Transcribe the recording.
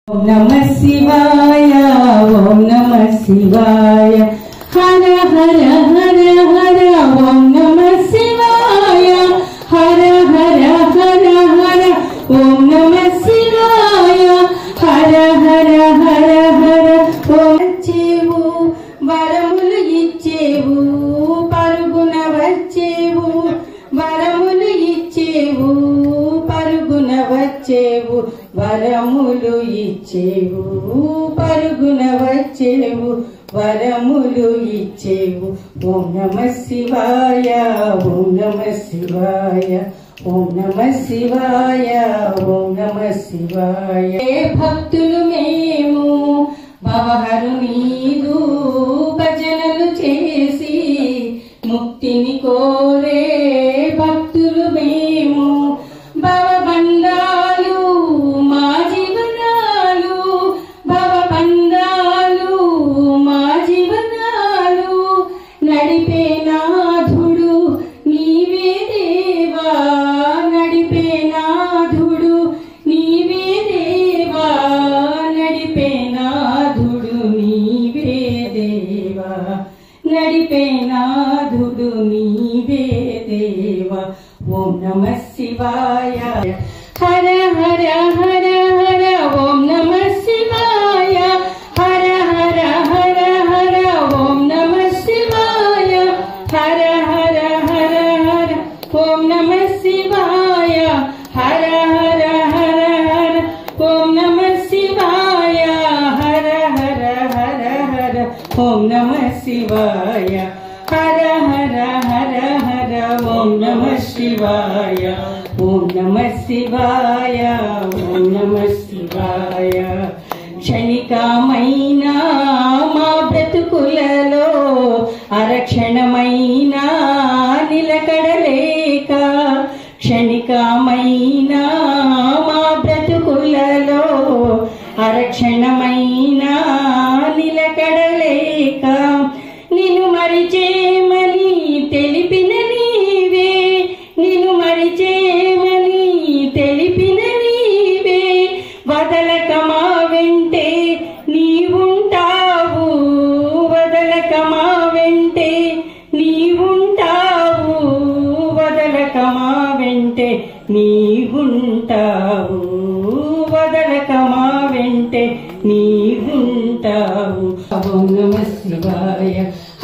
ఓం నమః శివాయ ఓం నమః శివాయ హర హర హర హర ఓం నమః శివాయ హర హర హర హర ఓం నమః శివాయ హర హర హర హర ఓం వచ్చేవు వరములు ఇచ్చేవు పరుగున వచ్చేవు వరములు ఇచ్చేవు పరుగున వచ్చేవు వరములు ఇచ్చేవు పరుగున వచ్చేవు వరములు ఇచ్చేవు ఓం నమః శివాయ ఓం నమః శివాయ ఓం నమః శివాయ ఓం నమః శివాయ భక్తులు మేము భవహరు నీదు భజనలు చేసి ముక్తిని కోరే భక్తులు మేము భవబంధాలు మా జీవనాలు భవబంధాలు మా జీవనాలు నడిపే నాథుడు నీవే దేవా నడిపే నాథుడు నీవే దేవా నడిపే నాథుడు నీవే దేవా నడిపే నాథుడు నీవే దేవా ఓం నమః శివాయ హర హర హర హర ఓం నమః శివాయ హర హర హర హర ఓం నమః శివాయ హర హర హర హర ఓం నమః శివాయ హర హర హర హర ఓం నమః శివాయ హర హర హర హర ఓం నమః శివాయ హర హర హర హర ఓం నమః శివాయ ఓం నమః శివాయ ఓం నమః శివాయ క్షణికమైన మా బ్రతుకులలో అరక్షణమైన నిలకడలేక క్షణికమైన మా బ్రతుకులలో అరక్షణమైన నిలకడలేక నిన్ను మరిచేమని తెలిపిన నీవే నిన్ను మరిచేమని తెలిపిన నీవే వదలక మా వెంటే నీవుంటావు వదలక మా వెంటే నీవుంటావు వదలక మా వెంటే నీవుంటావు వదలక మా వెంటే నీవుంటావు ఓం నమః శివాయ